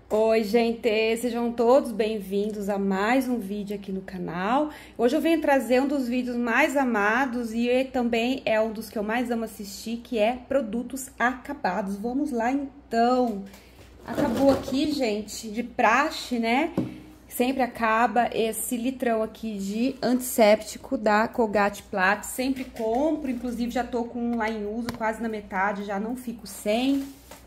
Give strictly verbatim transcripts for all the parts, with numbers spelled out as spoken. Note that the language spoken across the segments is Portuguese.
Oi, gente, sejam todos bem-vindos a mais um vídeo aqui no canal. Hoje eu venho trazer um dos vídeos mais amados e também é um dos que eu mais amo assistir, que é produtos acabados. Vamos lá, então. Acabou aqui, gente, de praxe, né? Sempre acaba esse litrão aqui de antisséptico da Colgate Platinum. Sempre compro, inclusive já tô com um lá em uso, quase na metade, já não fico sem.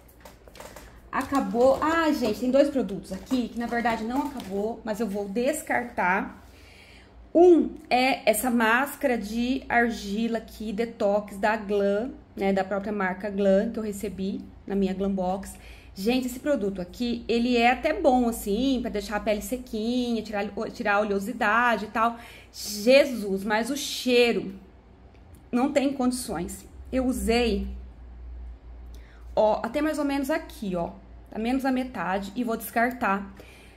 Acabou. Ah, gente, tem dois produtos aqui que na verdade não acabou, mas eu vou descartar. Um é essa máscara de argila aqui, detox da Glam, né, da própria marca Glam, que eu recebi na minha Glam Box. Gente, esse produto aqui, ele é até bom, assim, pra deixar a pele sequinha, tirar, tirar a oleosidade e tal. Jesus, mas o cheiro não tem condições. Eu usei, ó, até mais ou menos aqui, ó. Tá menos a metade e vou descartar.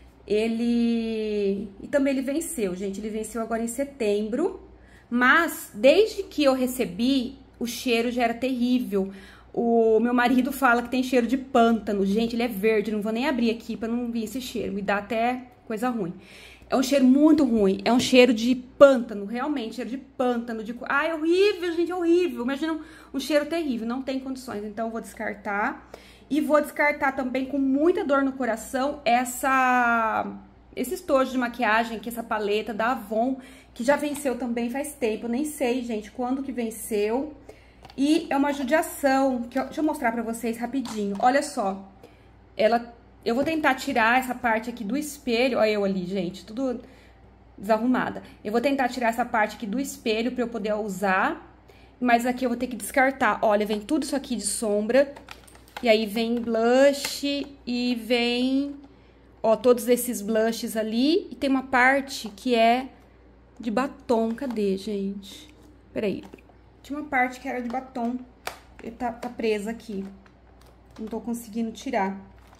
Ele... E também ele venceu, gente. Ele venceu agora em setembro. Mas, desde que eu recebi, o cheiro já era terrível. O meu marido fala que tem cheiro de pântano. Gente, ele é verde. Não vou nem abrir aqui pra não vir esse cheiro. Me dá até coisa ruim. É um cheiro muito ruim. É um cheiro de pântano. Realmente, cheiro de pântano. De... Ai, é horrível, gente. É horrível. Imagina um, um cheiro terrível. Não tem condições. Então, eu vou descartar. E vou descartar também com muita dor no coração essa, esse estojo de maquiagem, que essa paleta da Avon, que já venceu também faz tempo. Eu nem sei, gente, quando que venceu. E é uma judiação, que eu, deixa eu mostrar pra vocês rapidinho. Olha só, ela, eu vou tentar tirar essa parte aqui do espelho. Olha eu ali, gente, tudo desarrumada. Eu vou tentar tirar essa parte aqui do espelho pra eu poder usar. Mas aqui eu vou ter que descartar. Olha, vem tudo isso aqui de sombra. E aí vem blush e vem, ó, todos esses blushes ali. E tem uma parte que é de batom. Cadê, gente? Peraí. Tinha uma parte que era de batom. Ele tá, tá presa aqui. Não tô conseguindo tirar.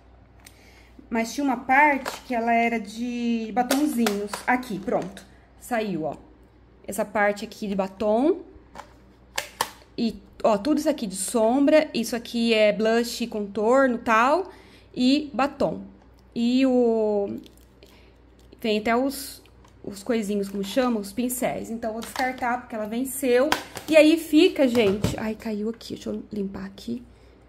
Mas tinha uma parte que ela era de batonzinhos. Aqui, pronto. Saiu, ó. Essa parte aqui de batom. E... Ó, tudo isso aqui de sombra, isso aqui é blush, contorno, tal, e batom. E o... Tem até os, os coisinhos, como chama, os pincéis. Então, eu vou descartar, porque ela venceu. E aí fica, gente... Ai, caiu aqui, deixa eu limpar aqui.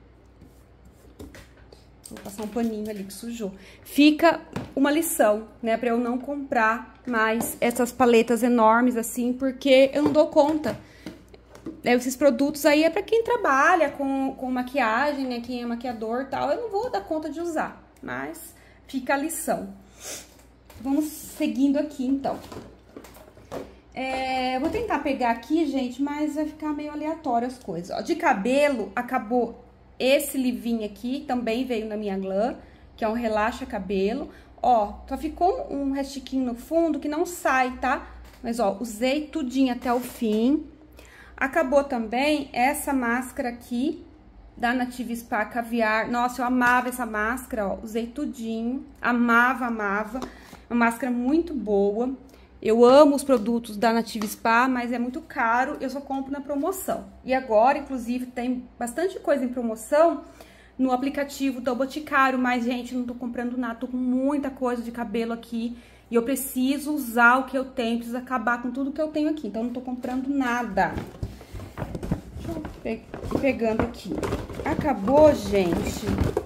Vou passar um paninho ali que sujou. Fica uma lição, né, pra eu não comprar mais essas paletas enormes assim, porque eu não dou conta. Esses produtos aí é pra quem trabalha com, com maquiagem, né? Quem é maquiador e tal. Eu não vou dar conta de usar, mas fica a lição. Vamos seguindo aqui, então. É, eu vou tentar pegar aqui, gente, mas vai ficar meio aleatório as coisas. Ó, de cabelo, acabou esse livinho aqui, também veio na minha Glam, que é um relaxa cabelo. Ó, só ficou um restiquinho no fundo que não sai, tá? Mas, ó, usei tudinho até o fim. Acabou também essa máscara aqui, da Native Spa Caviar. Nossa, eu amava essa máscara, ó, usei tudinho, amava, amava. Uma máscara muito boa. Eu amo os produtos da Native Spa, mas é muito caro, eu só compro na promoção. E agora, inclusive, tem bastante coisa em promoção no aplicativo do Boticário, mas, gente, não tô comprando nada, tô com muita coisa de cabelo aqui. E eu preciso usar o que eu tenho, preciso acabar com tudo que eu tenho aqui, então não tô comprando nada. Deixa eu pe pegando aqui. Acabou, gente.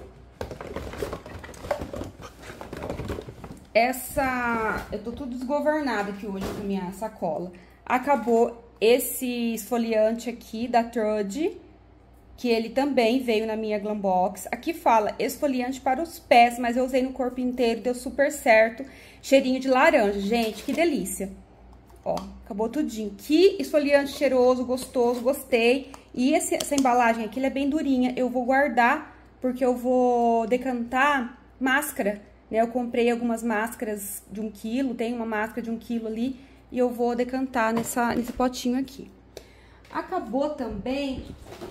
Essa... Eu tô tudo desgovernada aqui hoje com a minha sacola. Acabou esse esfoliante aqui da Trude, que ele também veio na minha Glam Box. Aqui fala esfoliante para os pés, mas eu usei no corpo inteiro, deu super certo. Cheirinho de laranja, gente, que delícia. Ó, acabou tudinho. Que esfoliante cheiroso, gostoso, gostei. E esse, essa embalagem aqui, ela é bem durinha. Eu vou guardar, porque eu vou decantar máscara, né? Eu comprei algumas máscaras de um quilo, tem uma máscara de um quilo ali, e eu vou decantar nessa, nesse potinho aqui. Acabou também...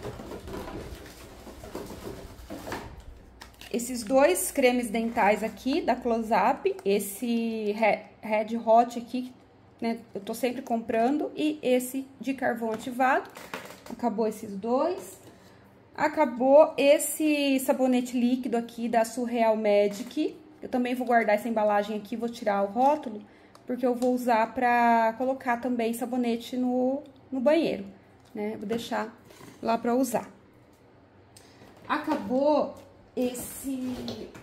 esses dois cremes dentais aqui, da Close Up, esse Red Hot aqui, né, eu tô sempre comprando, e esse de carvão ativado. Acabou esses dois. Acabou esse sabonete líquido aqui da Surreal Magic, Eu também vou guardar essa embalagem aqui, vou tirar o rótulo, porque eu vou usar pra colocar também sabonete no, no banheiro, né? Vou deixar lá pra usar. Acabou esse...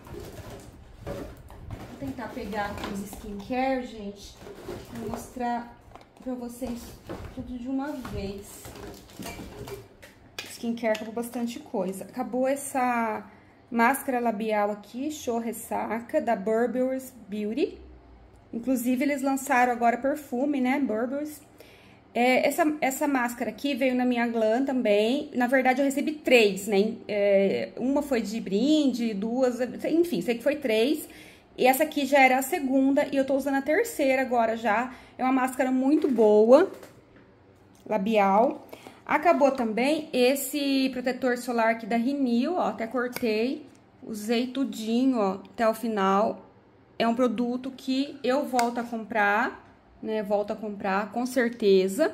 Vou tentar pegar aqui os skincare, gente, vou mostrar pra vocês tudo de uma vez. Skincare acabou bastante coisa. Acabou essa máscara labial aqui, Show Ressaca, da Burberry Beauty. Inclusive, eles lançaram agora perfume, né, Burberry. É, essa, essa máscara aqui veio na minha Glam também. Na verdade, eu recebi três, né? É, uma foi de brinde, duas, enfim, sei que foi três. E essa aqui já era a segunda e eu tô usando a terceira agora já. É uma máscara muito boa, labial. Acabou também esse protetor solar aqui da Renew, ó, até cortei. Usei tudinho, ó, até o final. É um produto que eu volto a comprar, né? Volto a comprar, com certeza.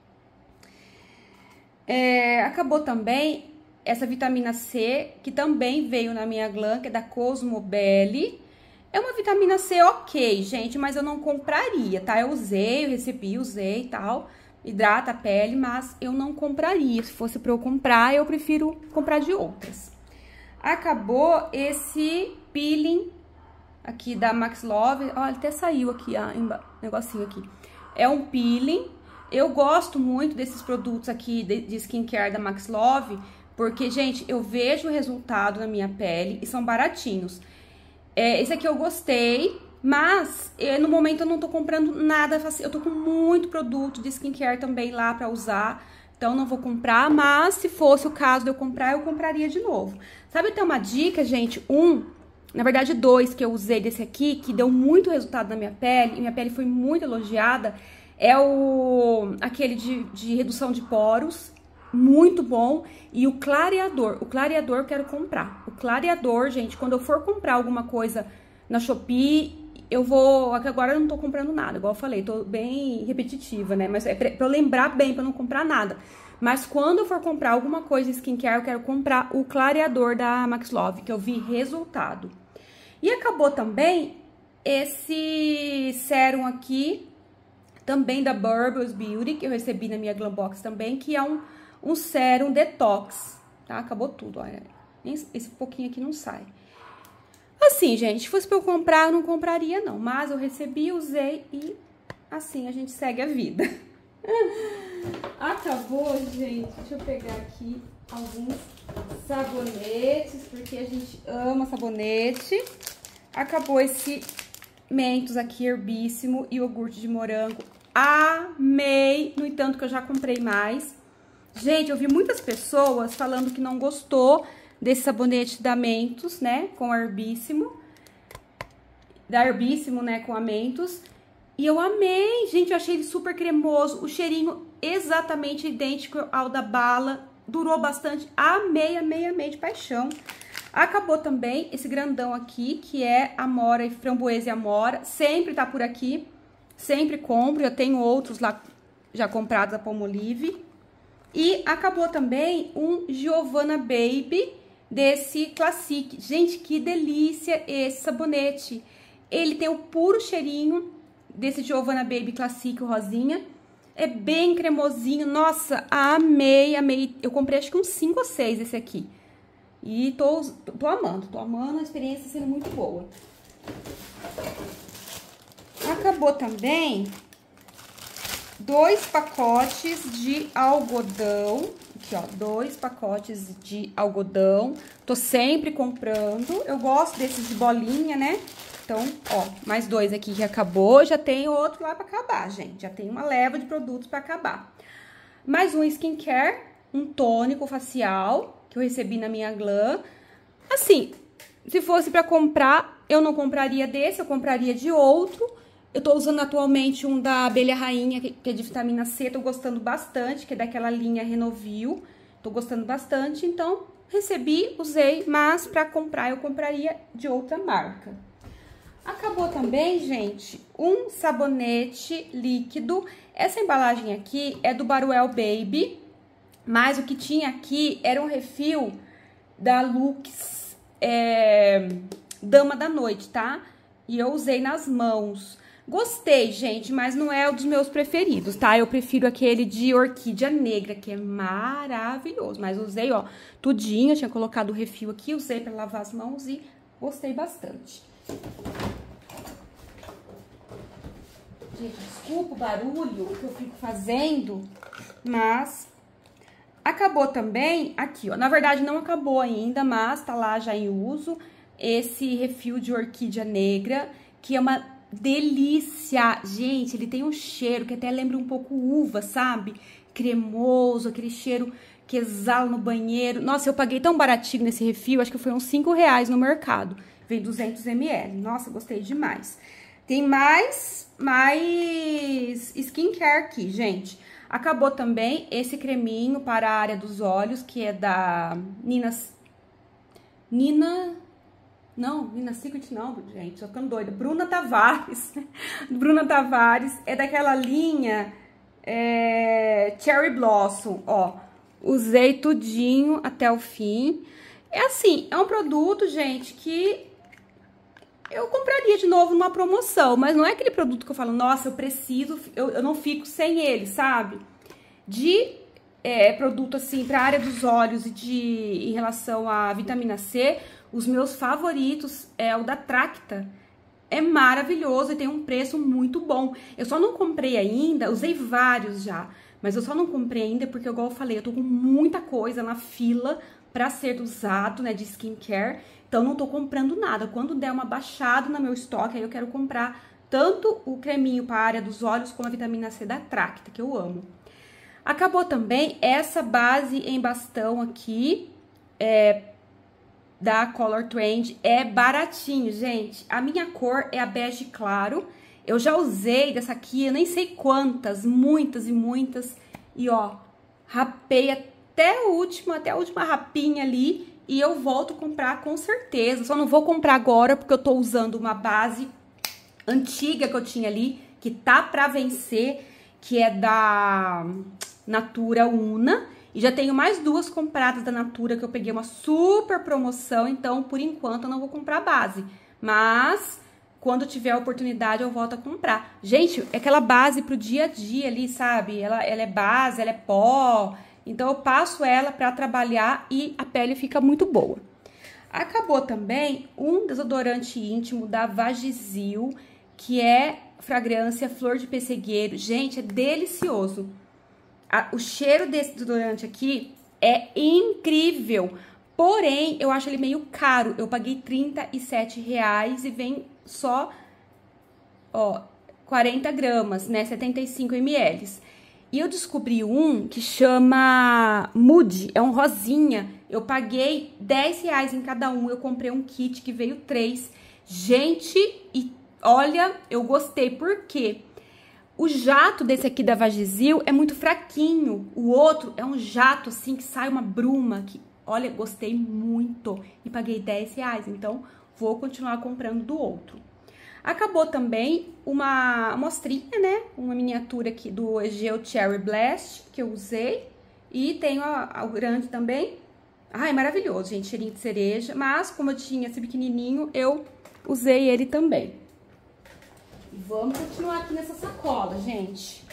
É, acabou também essa vitamina C, que também veio na minha Glam, que é da Cosmobelly. É uma vitamina C ok, gente, mas eu não compraria, tá? Eu usei, eu recebi, usei e tal, hidrata a pele, mas eu não compraria. Se fosse pra eu comprar, eu prefiro comprar de outras. Acabou esse peeling aqui da Max Love. Olha, até saiu aqui, ó, negocinho aqui. É um peeling. Eu gosto muito desses produtos aqui de, de skincare da Max Love, porque, gente, eu vejo o resultado na minha pele e são baratinhos. É, esse aqui eu gostei, mas eu, no momento eu não tô comprando nada, eu tô com muito produto de skincare também lá pra usar, então não vou comprar, mas se fosse o caso de eu comprar, eu compraria de novo. Sabe, tem uma dica, gente, um, na verdade dois que eu usei desse aqui, que deu muito resultado na minha pele, e minha pele foi muito elogiada, é o aquele de, de redução de poros, muito bom, e o clareador, o clareador eu quero comprar. O clareador, gente, quando eu for comprar alguma coisa na Shopee, eu vou, agora eu não tô comprando nada, igual eu falei, tô bem repetitiva, né, mas é pra, pra eu lembrar bem, pra não comprar nada. Mas quando eu for comprar alguma coisa de skincare, eu quero comprar o clareador da Max Love, que eu vi resultado. E acabou também esse sérum aqui, também da Burberry Beauty, que eu recebi na minha Glam Box também, que é um um sérum detox, tá? Acabou tudo, olha. Esse pouquinho aqui não sai. Assim, gente, se fosse pra eu comprar, eu não compraria, não. Mas eu recebi, usei e assim a gente segue a vida. Acabou, gente. Deixa eu pegar aqui alguns sabonetes, porque a gente ama sabonete. Acabou esse Mentos aqui, herbíssimo, e iogurte de morango. Amei! No entanto que eu já comprei mais. Gente, eu vi muitas pessoas falando que não gostou desse sabonete da Mentos, né, com herbíssimo. Da herbíssimo, né, com a Mentos. E eu amei, gente, eu achei ele super cremoso. O cheirinho exatamente idêntico ao da Bala. Durou bastante. Amei, amei, amei de paixão. Acabou também esse grandão aqui, que é Amora e Framboesa e Amora. Sempre tá por aqui. Sempre compro. Eu tenho outros lá já comprados da Palmolive. E acabou também um Giovanna Baby desse Classic. Gente, que delícia esse sabonete. Ele tem o puro cheirinho desse Giovanna Baby Classic rosinha. É bem cremosinho. Nossa, amei, amei. Eu comprei acho que uns cinco ou seis esse aqui. E tô, tô amando, tô amando, a experiência sendo muito boa. Acabou também dois pacotes de algodão. Aqui, ó, dois pacotes de algodão. Tô sempre comprando. Eu gosto desses de bolinha, né? Então, ó, mais dois aqui que acabou. Já tem outro lá pra acabar, gente. Já tem uma leva de produtos pra acabar. Mais um skincare, um tônico facial, que eu recebi na minha Glam. Assim, se fosse pra comprar, eu não compraria desse, eu compraria de outro. Eu tô usando atualmente um da Abelha Rainha, que é de vitamina C, tô gostando bastante, que é daquela linha Renovil. Tô gostando bastante, então recebi, usei, mas pra comprar eu compraria de outra marca. Acabou também, gente, um sabonete líquido. Essa embalagem aqui é do Baruel Baby, mas o que tinha aqui era um refil da Lux, é, dama da noite, tá? E eu usei nas mãos. Gostei, gente, mas não é um dos meus preferidos, tá? Eu prefiro aquele de orquídea negra, que é maravilhoso. Mas usei, ó, tudinho. Eu tinha colocado o refil aqui, usei pra lavar as mãos e gostei bastante. Gente, desculpa o barulho que eu fico fazendo, mas acabou também aqui, ó. Na verdade, não acabou ainda, mas tá lá já em uso esse refil de orquídea negra, que é uma delícia. Gente, ele tem um cheiro que até lembra um pouco uva, sabe? Cremoso, aquele cheiro que exala no banheiro. Nossa, eu paguei tão baratinho nesse refil, acho que foi uns cinco reais no mercado. Vem duzentos mililitros. Nossa, gostei demais. Tem mais, mais skincare aqui, gente. Acabou também esse creminho para a área dos olhos, que é da Nina... Nina... Não, Nina Secret não, gente, tô ficando doida. Bruna Tavares. Bruna Tavares. É daquela linha é, Cherry Blossom, ó. Usei tudinho até o fim. É assim, é um produto, gente, que eu compraria de novo numa promoção, mas não é aquele produto que eu falo, nossa, eu preciso, eu, eu não fico sem ele, sabe? De é, produto, assim, pra área dos olhos e de, em relação à vitamina C, os meus favoritos é o da Tracta. É maravilhoso e tem um preço muito bom. Eu só não comprei ainda, usei vários já, mas eu só não comprei ainda porque, igual eu falei, eu tô com muita coisa na fila pra ser usado, né, de skincare. Então, não tô comprando nada. Quando der uma baixada no meu estoque, aí eu quero comprar tanto o creminho para a área dos olhos como a vitamina C da Tracta, que eu amo. Acabou também essa base em bastão aqui, é, da Color Trend. É baratinho, gente. A minha cor é a bege claro. Eu já usei dessa aqui, eu nem sei quantas, muitas e muitas. E, ó, rapei até o último, até a última rapinha ali. E eu volto a comprar com certeza. Só não vou comprar agora porque eu tô usando uma base antiga que eu tinha ali, que tá pra vencer, que é da Natura Una. E já tenho mais duas compradas da Natura, que eu peguei uma super promoção. Então, por enquanto, eu não vou comprar a base. Mas, quando tiver a oportunidade, eu volto a comprar. Gente, é aquela base pro dia a dia ali, sabe? Ela, ela é base, ela é pó. Então, eu passo ela pra trabalhar e a pele fica muito boa. Acabou também um desodorante íntimo da Vagisil, que é fragrância Flor de Pessegueiro. Gente, é delicioso. A, o cheiro desse desodorante aqui é incrível. Porém, eu acho ele meio caro. Eu paguei trinta e sete reais e vem só, ó, quarenta gramas, né? setenta e cinco mililitros. E eu descobri um que chama Mood, é um rosinha. Eu paguei dez reais em cada um. Eu comprei um kit que veio três. Gente, e olha, eu gostei. Por quê? O jato desse aqui da Vagisil é muito fraquinho. O outro é um jato assim que sai uma bruma. Que, olha, gostei muito. E paguei dez reais. Então, vou continuar comprando do outro. Acabou também uma amostrinha, né? Uma miniatura aqui do Egeu Cherry Blast, que eu usei. E tenho o grande também. Ai, maravilhoso, gente, cheirinho de cereja. Mas, como eu tinha esse pequenininho, eu usei ele também. E vamos continuar aqui nessa sacola, gente.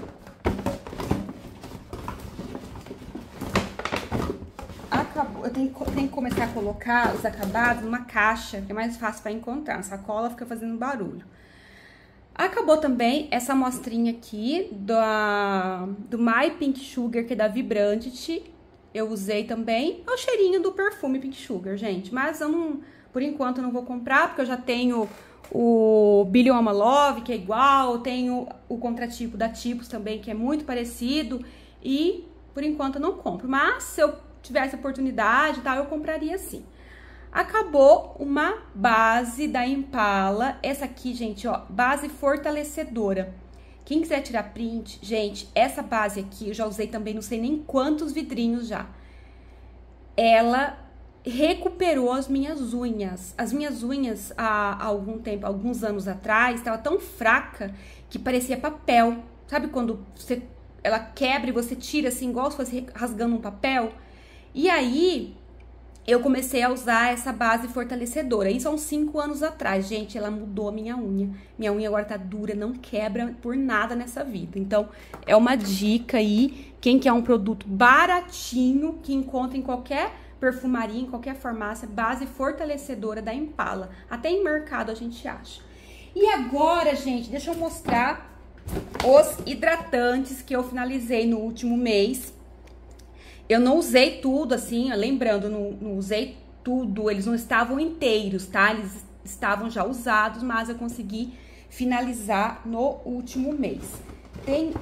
Acabou. Eu tenho, tenho que começar a colocar os acabados numa caixa, que é mais fácil para encontrar. A sacola fica fazendo barulho. Acabou também essa amostrinha aqui da, do My Pink Sugar, que é da Vibrantity. Eu usei também. É o cheirinho do perfume Pink Sugar, gente. Mas eu não, por enquanto eu não vou comprar, porque eu já tenho o Billion Ama Love, que é igual. Tenho o contratipo da Tipos também, que é muito parecido. E, por enquanto, eu não compro. Mas, se eu tivesse oportunidade e tal, eu compraria sim. Acabou uma base da Impala. Essa aqui, gente, ó, base fortalecedora. Quem quiser tirar print, gente, essa base aqui eu já usei também, não sei nem quantos vidrinhos já. Ela recuperou as minhas unhas. As minhas unhas, há, há algum tempo, alguns anos atrás, estava tão fraca que parecia papel. Sabe quando você, ela quebra e você tira assim, igual se fosse rasgando um papel? E aí, eu comecei a usar essa base fortalecedora. Isso há uns cinco anos atrás, gente, ela mudou a minha unha. Minha unha agora tá dura, não quebra por nada nessa vida. Então, é uma dica aí, quem quer um produto baratinho, que encontra em qualquer perfumaria, em qualquer farmácia, base fortalecedora da Impala. Até em mercado a gente acha. E agora, gente, deixa eu mostrar os hidratantes que eu finalizei no último mês. Eu não usei tudo, assim, lembrando, não, não usei tudo, eles não estavam inteiros, tá? Eles estavam já usados, mas eu consegui finalizar no último mês. Tem...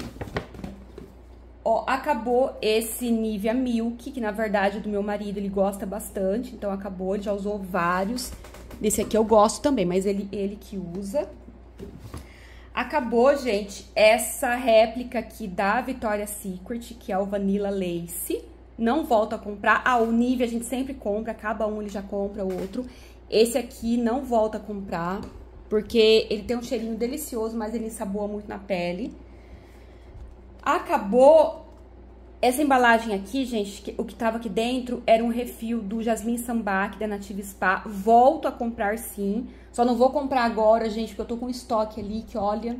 Ó, acabou esse Nivea Milk, que na verdade é do meu marido, ele gosta bastante, então acabou, ele já usou vários. Desse aqui eu gosto também, mas ele, ele que usa. Acabou, gente, essa réplica aqui da Victoria's Secret, que é o Vanilla Lace. Não volto a comprar. Ah, o Nivea a gente sempre compra, acaba um, ele já compra o outro. Esse aqui não volto a comprar, porque ele tem um cheirinho delicioso, mas ele ensaboa muito na pele. Acabou essa embalagem aqui, gente, que, o que tava aqui dentro era um refil do Jasmine Sambac da Native Spa. Volto a comprar sim, só não vou comprar agora, gente, porque eu tô com estoque ali que, olha,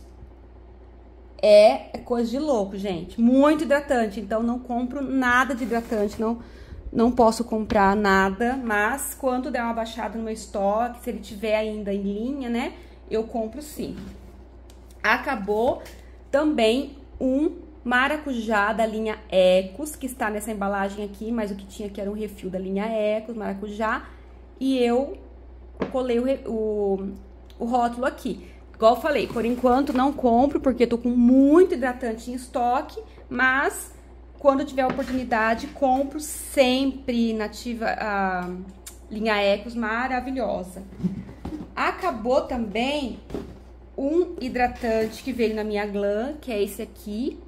é coisa de louco, gente. Muito hidratante, então não compro nada de hidratante, não, não posso comprar nada, mas quando der uma baixada no meu estoque, se ele tiver ainda em linha, né, eu compro sim. Acabou também um maracujá da linha Ecos, que está nessa embalagem aqui, mas o que tinha aqui era um refil da linha Ecos, maracujá, e eu colei o, o, o rótulo aqui. Igual eu falei, por enquanto não compro, porque eu tô com muito hidratante em estoque, mas quando tiver oportunidade, compro sempre. Nativa, a linha Ecos, maravilhosa. Acabou também um hidratante que veio na minha Glam, que é esse aqui,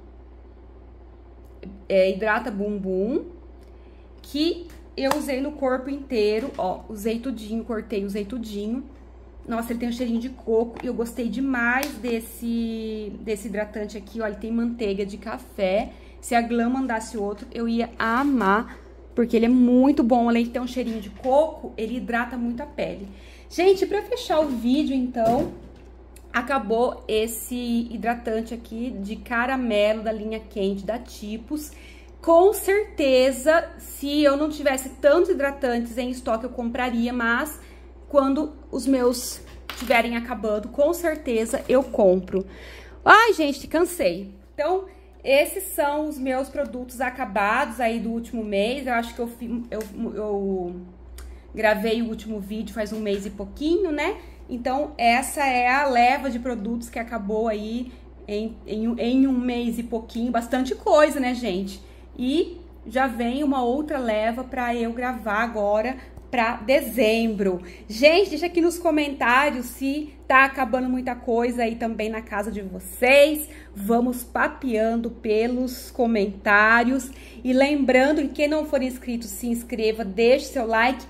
é, hidrata bumbum, que eu usei no corpo inteiro, ó, usei tudinho, cortei, usei tudinho. Nossa, ele tem um cheirinho de coco e eu gostei demais desse, desse hidratante aqui, ó, ele tem manteiga de café. Se a Glam mandasse outro, eu ia amar, porque ele é muito bom, além de ter um cheirinho de coco, ele hidrata muito a pele. Gente, pra fechar o vídeo, então, acabou esse hidratante aqui de caramelo da linha Quente da Tipos. Com certeza, se eu não tivesse tantos hidratantes em estoque, eu compraria, mas quando os meus estiverem acabando, com certeza eu compro. Ai, gente, cansei. Então, esses são os meus produtos acabados aí do último mês. Eu acho que eu, eu, eu gravei o último vídeo faz um mês e pouquinho, né? Então, essa é a leva de produtos que acabou aí em, em, em um mês e pouquinho. Bastante coisa, né, gente? E já vem uma outra leva pra eu gravar agora pra dezembro. Gente, deixa aqui nos comentários se tá acabando muita coisa aí também na casa de vocês. Vamos papeando pelos comentários. E lembrando que quem não for inscrito, se inscreva, deixe seu like,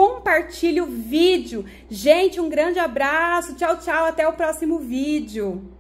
compartilhe o vídeo. Gente, um grande abraço, tchau, tchau, até o próximo vídeo.